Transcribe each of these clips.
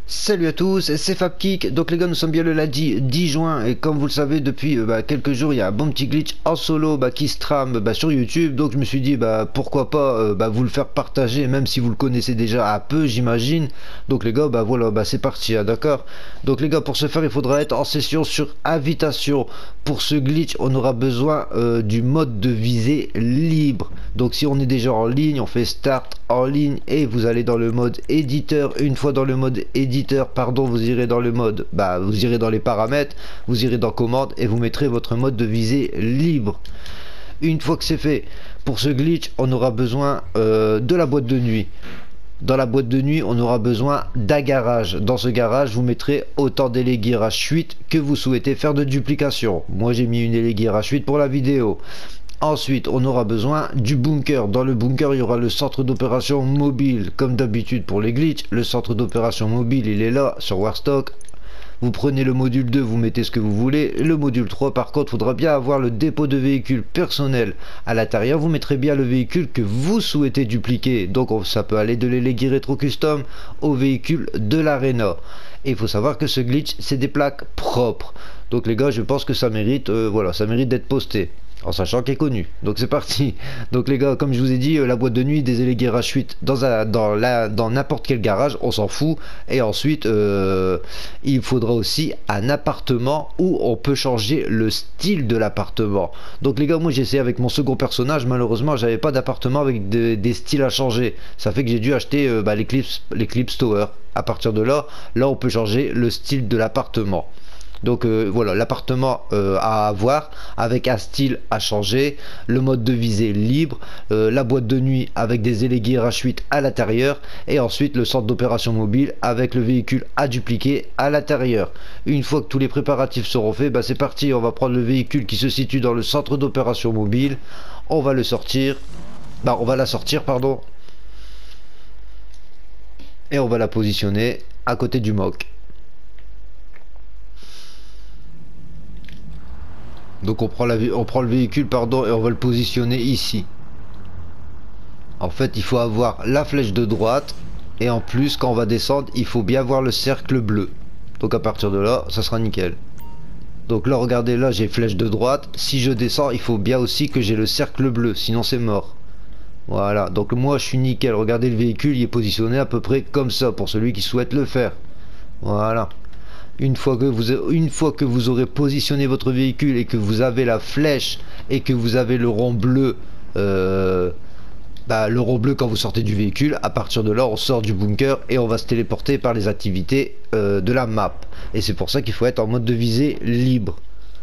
Salut à tous, c'est FabKick. Donc les gars, nous sommes bien le lundi 10 juin et comme vous le savez depuis quelques jours, il y a un bon petit glitch en solo qui se trame sur YouTube. Donc je me suis dit pourquoi pas vous le faire partager, même si vous le connaissez déjà un peu, j'imagine. Donc les gars, voilà, c'est parti, hein, d'accord. Donc les gars, pour ce faire, il faudra être en session sur invitation. Pour ce glitch, on aura besoin du mode de visée libre. Donc si on est déjà en ligne, on fait start en ligne et vous allez dans le mode éditeur. Une fois dans le mode éditeur, pardon, vous irez dans le mode, vous irez dans les paramètres, vous irez dans commande et vous mettrez votre mode de visée libre. Une fois que c'est fait, pour ce glitch, on aura besoin de la boîte de nuit. Dans la boîte de nuit, on aura besoin d'un garage. Dans ce garage, vous mettrez autant d'élégués H8 que vous souhaitez faire de duplication. Moi, j'ai mis une éléguée H8 pour la vidéo. Ensuite, on aura besoin du bunker. Dans le bunker, il y aura le centre d'opération mobile. Comme d'habitude pour les glitches, le centre d'opération mobile, il est là, sur Warstock. Vous prenez le module 2, vous mettez ce que vous voulez. Le module 3, par contre, il faudra bien avoir le dépôt de véhicule personnel. À l'intérieur, vous mettrez bien le véhicule que vous souhaitez dupliquer. Donc, ça peut aller de l'élégué rétro custom au véhicule de l'arena. Et il faut savoir que ce glitch, c'est des plaques propres. Donc, les gars, je pense que ça mérite, voilà, ça mérite d'être posté. En sachant qu'il est connu. Donc c'est parti. Donc les gars, comme je vous ai dit, la boîte de nuit des élégués H8 dans n'importe quel garage, on s'en fout. Et ensuite, il faudra aussi un appartement où on peut changer le style de l'appartement. Donc les gars, moi j'ai essayé avec mon second personnage. Malheureusement, j'avais pas d'appartement avec des styles à changer. Ça fait que j'ai dû acheter l'Eclipse Tower. À partir de là, on peut changer le style de l'appartement. Donc voilà, l'appartement à avoir avec un style à changer, le mode de visée libre, la boîte de nuit avec des élégués H8 à l'intérieur et ensuite le centre d'opération mobile avec le véhicule à dupliquer à l'intérieur. Une fois que tous les préparatifs seront faits, c'est parti, on va prendre le véhicule qui se situe dans le centre d'opération mobile, on va le sortir, on va la sortir pardon, et on va la positionner à côté du mock. Donc on prend le véhicule pardon et on va le positionner ici. En fait il faut avoir la flèche de droite et en plus quand on va descendre il faut bien voir le cercle bleu. Donc à partir de là ça sera nickel. Donc là regardez, là j'ai flèche de droite. Si je descends il faut bien aussi que j'ai le cercle bleu, sinon c'est mort. Voilà, donc moi je suis nickel. Regardez, le véhicule il est positionné à peu près comme ça pour celui qui souhaite le faire. Voilà. Une fois que vous aurez positionné votre véhicule et que vous avez la flèche et que vous avez le rond bleu, le rond bleu quand vous sortez du véhicule, à partir de là on sort du bunker et on va se téléporter par les activités de la map. Et c'est pour ça qu'il faut être en mode de visée libre.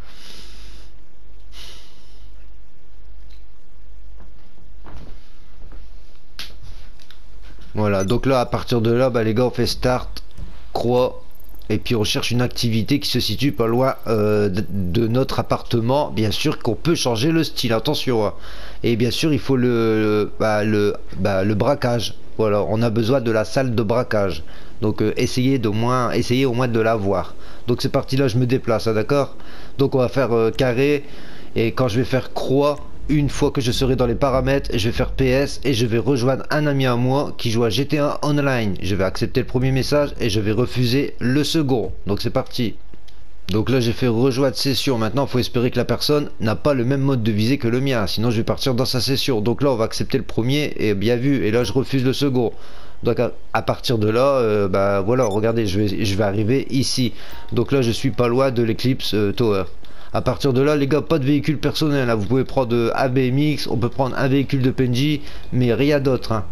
Voilà, donc là à partir de là les gars on fait start, croix. Et puis on cherche une activité qui se situe pas loin de notre appartement. Bien sûr qu'on peut changer le style, attention. Hein. Et bien sûr il faut le braquage. Voilà, on a besoin de la salle de braquage. Donc essayez au moins de l'avoir. Donc c'est parti, là je me déplace, hein, d'accord. Donc on va faire carré. Et quand je vais faire croix, une fois que je serai dans les paramètres, je vais faire PS et je vais rejoindre un ami à moi qui joue à GTA Online. Je vais accepter le premier message et je vais refuser le second. Donc c'est parti. Donc là j'ai fait rejoindre session. Maintenant il faut espérer que la personne n'a pas le même mode de visée que le mien. Sinon je vais partir dans sa session. Donc là on va accepter le premier et bien vu. Et là je refuse le second. Donc à partir de là, voilà, regardez, je vais arriver ici. Donc là je suis pas loin de l'Eclipse Tower. À partir de là les gars, pas de véhicule personnel, hein. Vous pouvez prendre un BMX, on peut prendre un véhicule de PNJ, mais rien d'autre, hein.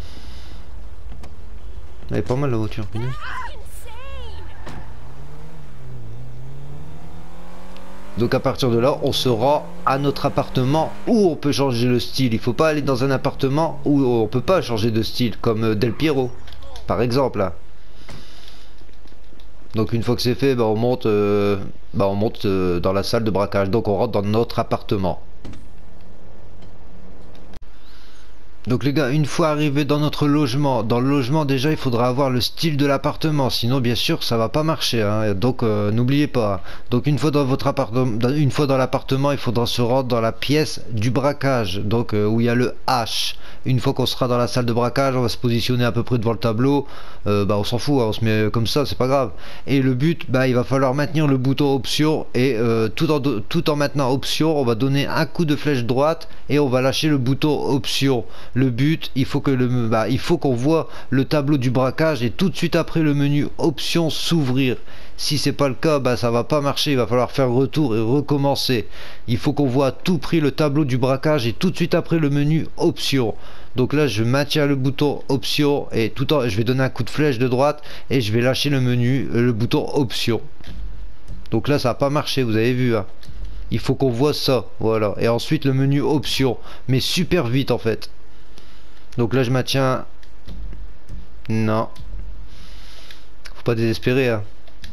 Elle est pas mal la voiture. Donc à partir de là on se rend à notre appartement où on peut changer le style. Il faut pas aller dans un appartement où on peut pas changer de style, comme Del Piero par exemple là. Donc une fois que c'est fait, on monte dans la salle de braquage. Donc on rentre dans notre appartement. Donc les gars, une fois arrivé dans notre logement, dans le logement déjà il faudra avoir le style de l'appartement, sinon bien sûr ça va pas marcher, hein. Donc n'oubliez pas. Donc une fois dans votre appartement, une fois dans l'appartement, il faudra se rendre dans la pièce du braquage, donc où il y a le H. Une fois qu'on sera dans la salle de braquage, on va se positionner à peu près devant le tableau. Bah on s'en fout, hein, on se met comme ça, c'est pas grave. Et le but, bah il va falloir maintenir le bouton option et tout en maintenant option, on va donner un coup de flèche droite et on va lâcher le bouton option. Le but, il faut que il faut qu'on voit le tableau du braquage et tout de suite après le menu option s'ouvrir. Si c'est pas le cas, bah ça va pas marcher, il va falloir faire retour et recommencer. Il faut qu'on voit à tout prix le tableau du braquage et tout de suite après le menu option. Donc là je maintiens le bouton option et je vais donner un coup de flèche de droite et je vais lâcher le menu, le bouton option. Donc là ça n'a pas marché, vous avez vu, hein. Il faut qu'on voit ça, voilà. Et ensuite le menu option, mais super vite en fait. Donc là je maintiens. Non. Faut pas désespérer, hein.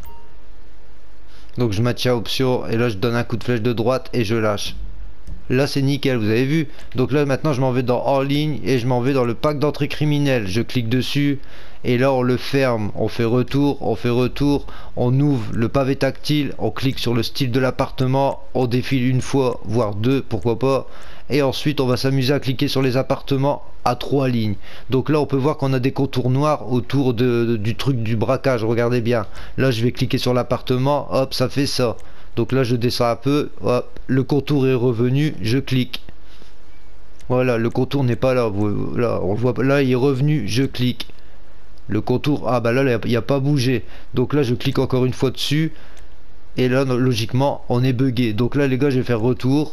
Donc je maintiens option et là je donne un coup de flèche de droite et je lâche. Là c'est nickel, vous avez vu. Donc là maintenant je m'en vais dans hors ligne et je m'en vais dans le pack d'entrée criminelle. Je clique dessus et là on le ferme, on fait retour, on ouvre le pavé tactile, on clique sur le style de l'appartement, on défile une fois voire deux, pourquoi pas, et ensuite on va s'amuser à cliquer sur les appartements à 3 lignes. Donc là on peut voir qu'on a des contours noirs autour du truc du braquage, regardez bien. Là je vais cliquer sur l'appartement, hop ça fait ça. Donc là je descends un peu, hop, le contour est revenu, je clique. Voilà, le contour n'est pas là, là on le voit, là il est revenu, je clique. Le contour, ah bah là il n'y a pas bougé. Donc là je clique encore une fois dessus. Et là logiquement on est bugué. Donc là les gars je vais faire retour.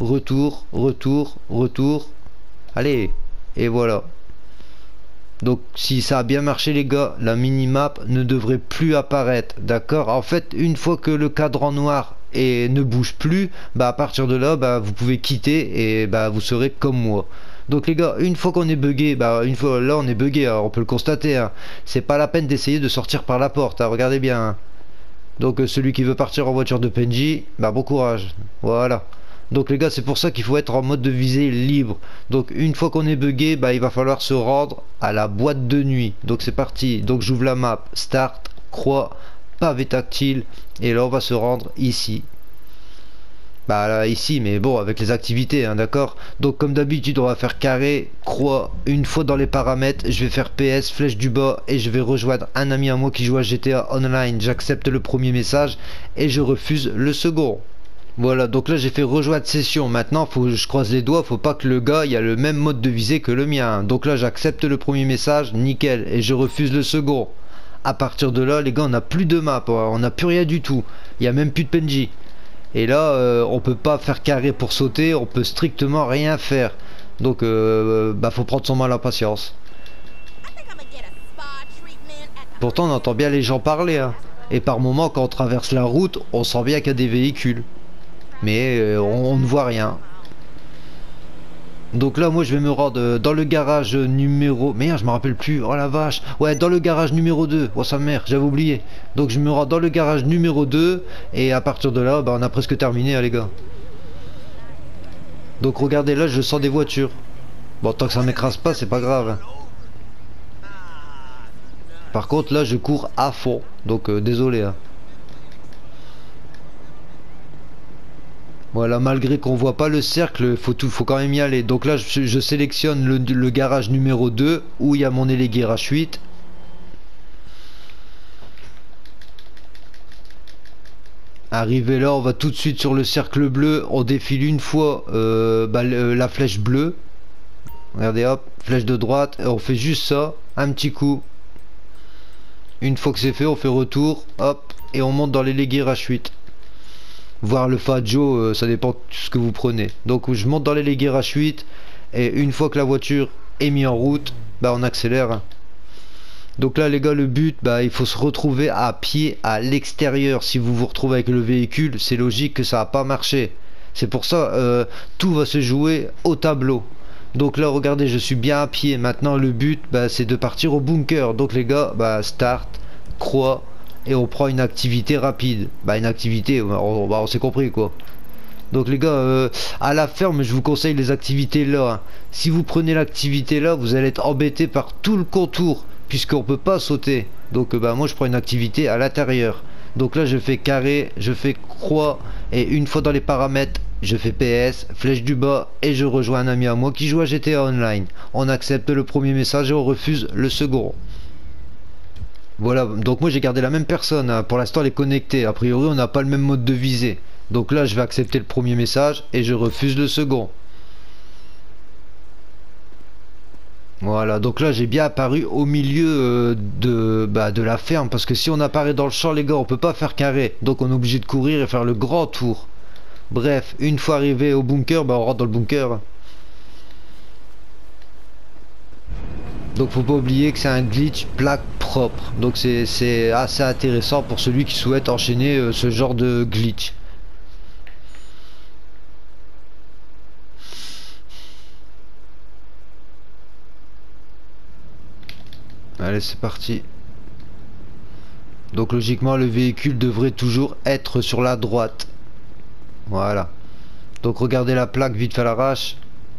Allez. Et voilà. Donc si ça a bien marché les gars, la minimap ne devrait plus apparaître. D'accord. En fait une fois que le cadran noir ne bouge plus, bah à partir de là bah, vous pouvez quitter et bah vous serez comme moi. Donc les gars, une fois qu'on est bugué, bah une fois là on est bugué, hein, on peut le constater, hein. C'est pas la peine d'essayer de sortir par la porte, hein, regardez bien, hein. Donc celui qui veut partir en voiture de PNJ, bah bon courage. Voilà. Donc les gars, c'est pour ça qu'il faut être en mode de visée libre. Donc une fois qu'on est bugué, bah il va falloir se rendre à la boîte de nuit. Donc c'est parti. Donc j'ouvre la map, start, croix, pavé tactile, et là on va se rendre ici. Bah là, ici, mais bon, avec les activités, hein, d'accord. Donc comme d'habitude on va faire carré, croix. Une fois dans les paramètres, je vais faire PS, flèche du bas, et je vais rejoindre un ami à moi qui joue à GTA Online. J'accepte le premier message et je refuse le second. Voilà, donc là j'ai fait rejoindre session. Maintenant je croise les doigts, faut pas que le gars il a le même mode de visée que le mien. Donc là j'accepte le premier message, nickel, et je refuse le second. À partir de là les gars on n'a plus de map, on n'a plus rien du tout. Il n'y a même plus de PNJ. Et là on peut pas faire carré pour sauter, on peut strictement rien faire. Donc bah faut prendre son mal à patience. Pourtant on entend bien les gens parler, hein. Et par moments quand on traverse la route on sent bien qu'il y a des véhicules. Mais on ne voit rien. Donc là moi je vais me rendre dans le garage numéro... Merde je me rappelle plus, oh la vache. Ouais, dans le garage numéro 2, oh sa mère, j'avais oublié. Donc je me rends dans le garage numéro 2. Et à partir de là, bah, on a presque terminé, hein, les gars. Donc regardez là, je sens des voitures. Bon, tant que ça m'écrase pas, c'est pas grave, hein. Par contre là je cours à fond. Donc désolé, hein. Voilà, malgré qu'on voit pas le cercle, faut quand même y aller. Donc là, je sélectionne le garage numéro 2 où il y a mon élégué RH8. Arrivé là, on va tout de suite sur le cercle bleu. On défile une fois la flèche bleue. Regardez, hop, flèche de droite. Et on fait juste ça, un petit coup. Une fois que c'est fait, on fait retour, hop, et on monte dans l'élégué RH8. Voir le Faggio, ça dépend de ce que vous prenez. Donc je monte dans les légués RH8 et une fois que la voiture est mise en route, bah on accélère, hein. Donc là les gars, le but, bah il faut se retrouver à pied à l'extérieur. Si vous vous retrouvez avec le véhicule, c'est logique que ça va pas marcher. C'est pour ça tout va se jouer au tableau. Donc là regardez, je suis bien à pied. Maintenant le but, bah, c'est de partir au bunker. Donc les gars, bah start, croix. Et on prend une activité rapide. Bah une activité, on s'est compris quoi. Donc les gars, à la ferme, je vous conseille les activités là, hein. Si vous prenez l'activité là, vous allez être embêté par tout le contour, puisqu'on peut pas sauter. Donc bah moi je prends une activité à l'intérieur. Donc là je fais carré, je fais croix, et une fois dans les paramètres, je fais PS, flèche du bas, et je rejoins un ami à moi qui joue à GTA Online. On accepte le premier message et on refuse le second. Voilà, donc moi j'ai gardé la même personne, hein. Pour l'instant elle est connectée, a priori on n'a pas le même mode de visée. Donc là je vais accepter le premier message et je refuse le second. Voilà, donc là j'ai bien apparu au milieu de la ferme, parce que si on apparaît dans le champ les gars, on peut pas faire carré, donc on est obligé de courir et faire le grand tour. Bref, une fois arrivé au bunker, bah on rentre dans le bunker. Donc faut pas oublier que c'est un glitch plaque propre, donc c'est assez intéressant pour celui qui souhaite enchaîner ce genre de glitch. Allez, c'est parti. Donc logiquement le véhicule devrait toujours être sur la droite. Voilà. Donc regardez la plaque vite fait à l'arrache.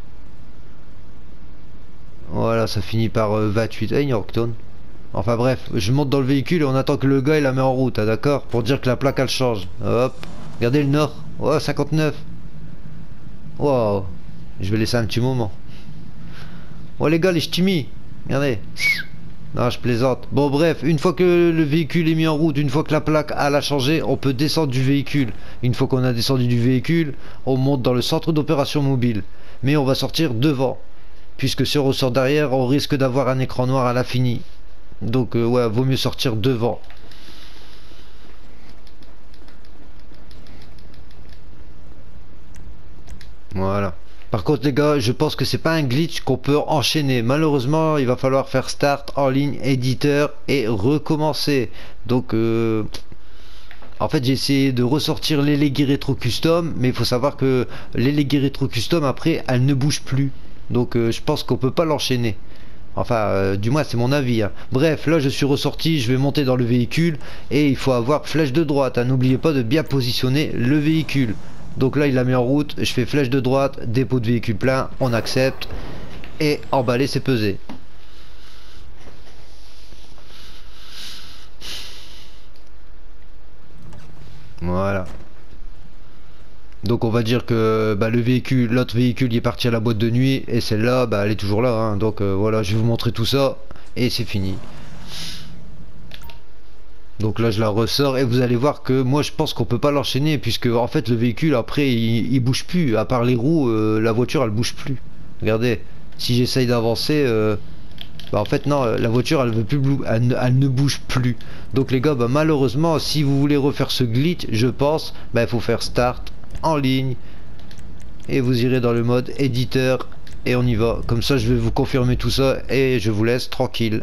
Voilà, ça finit par 28. Hey, Yorkton. Enfin bref, je monte dans le véhicule et on attend que le gars il la met en route, hein, d'accord? Pour dire que la plaque elle change. Hop. Regardez le nord. Oh, 59. Wow. Je vais laisser un petit moment. Oh les gars, les ch'timis. Regardez. Non, je plaisante. Bon bref, une fois que le véhicule est mis en route, une fois que la plaque elle a changé, on peut descendre du véhicule. Une fois qu'on a descendu du véhicule, on monte dans le centre d'opération mobile. Mais on va sortir devant. Puisque si on ressort derrière, on risque d'avoir un écran noir à l'infini. Donc ouais, vaut mieux sortir devant. Voilà. Par contre les gars, je pense que c'est pas un glitch qu'on peut enchaîner. Malheureusement, il va falloir faire start en ligne, éditeur et recommencer. Donc en fait j'ai essayé de ressortir l'Elegir Retro Custom, mais il faut savoir que l'Elegir Retro Custom après elle ne bouge plus. Donc je pense qu'on peut pas l'enchaîner. Enfin du moins c'est mon avis, hein. Bref, là je suis ressorti, je vais monter dans le véhicule et il faut avoir flèche de droite, hein. N'oubliez pas de bien positionner le véhicule. Donc là il l'a mis en route, je fais flèche de droite, dépôt de véhicule plein, on accepte et emballer c'est peser. Voilà. Donc on va dire que bah, le véhicule, l'autre véhicule il est parti à la boîte de nuit et celle-là bah, elle est toujours là, hein. Donc voilà, je vais vous montrer tout ça et c'est fini. Donc là je la ressors et vous allez voir que moi je pense qu'on peut pas l'enchaîner, puisque en fait le véhicule après il bouge plus, à part les roues, la voiture elle bouge plus. Regardez, si j'essaye d'avancer, bah en fait non, la voiture elle veut plus, elle ne bouge plus. Donc les gars, bah malheureusement si vous voulez refaire ce glitch, je pense, bah il faut faire start en ligne et vous irez dans le mode éditeur et on y va. Comme ça je vais vous confirmer tout ça et je vous laisse tranquille.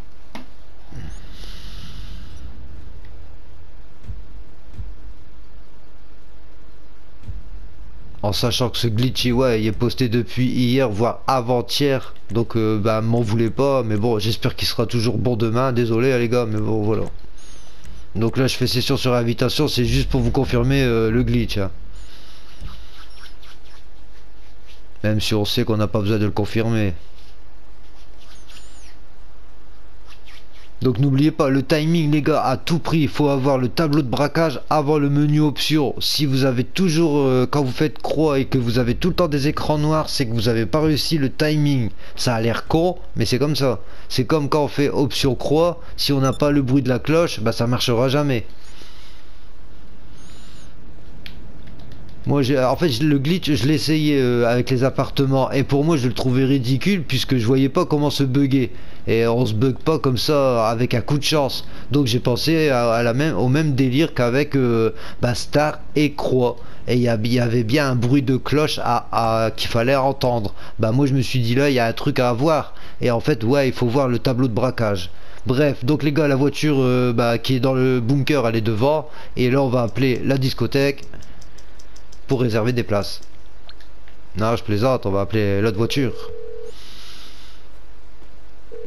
En sachant que ce glitch ouais, il est posté depuis hier voire avant-hier, donc bah m'en voulez pas, mais bon j'espère qu'il sera toujours bon demain. Désolé les gars, mais bon voilà. Donc là je fais session sur invitation, c'est juste pour vous confirmer le glitch, hein. Même si on sait qu'on n'a pas besoin de le confirmer. Donc n'oubliez pas le timing les gars, à tout prix il faut avoir le tableau de braquage avant le menu options. Si vous avez toujours quand vous faites croix et que vous avez tout le temps des écrans noirs, c'est que vous n'avez pas réussi le timing. Ça a l'air con mais c'est comme ça. C'est comme quand on fait option croix, si on n'a pas le bruit de la cloche, bah ça marchera jamais. Moi en fait le glitch je l'ai essayé avec les appartements et pour moi je le trouvais ridicule puisque je voyais pas comment se bugger, et on se bug pas comme ça avec un coup de chance. Donc j'ai pensé au même délire qu'avec Star et Croix, et il y avait bien un bruit de cloche qu'il fallait entendre. Bah moi je me suis dit là il y a un truc à avoir, et en fait ouais il faut voir le tableau de braquage. Bref, donc les gars la voiture qui est dans le bunker elle est devant, et là on va appeler la discothèque pour réserver des places. Non, je plaisante, on va appeler l'autre voiture.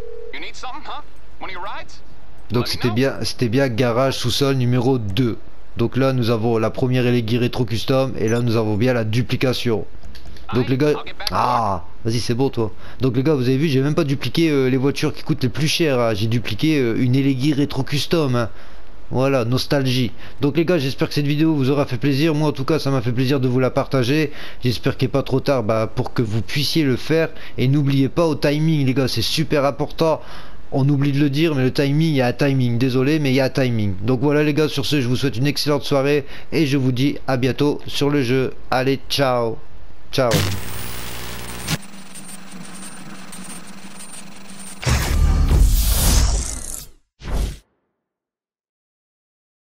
Donc c'était bien garage sous-sol numéro 2. Donc là nous avons la première Elegy rétro custom et là nous avons bien la duplication. Donc les gars, ah, vas-y c'est bon toi. Donc les gars, vous avez vu, j'ai même pas dupliqué les voitures qui coûtent les plus chères, hein. J'ai dupliqué une Elegy rétro custom, hein. Voilà, nostalgie. Donc les gars, j'espère que cette vidéo vous aura fait plaisir. Moi en tout cas, ça m'a fait plaisir de vous la partager. J'espère qu'il n'est pas trop tard pour que vous puissiez le faire. Et n'oubliez pas au timing les gars, c'est super important. On oublie de le dire, mais le timing, il y a un timing. Désolé, mais il y a un timing. Donc voilà les gars, sur ce, je vous souhaite une excellente soirée. Et je vous dis à bientôt sur le jeu. Allez, ciao. Ciao.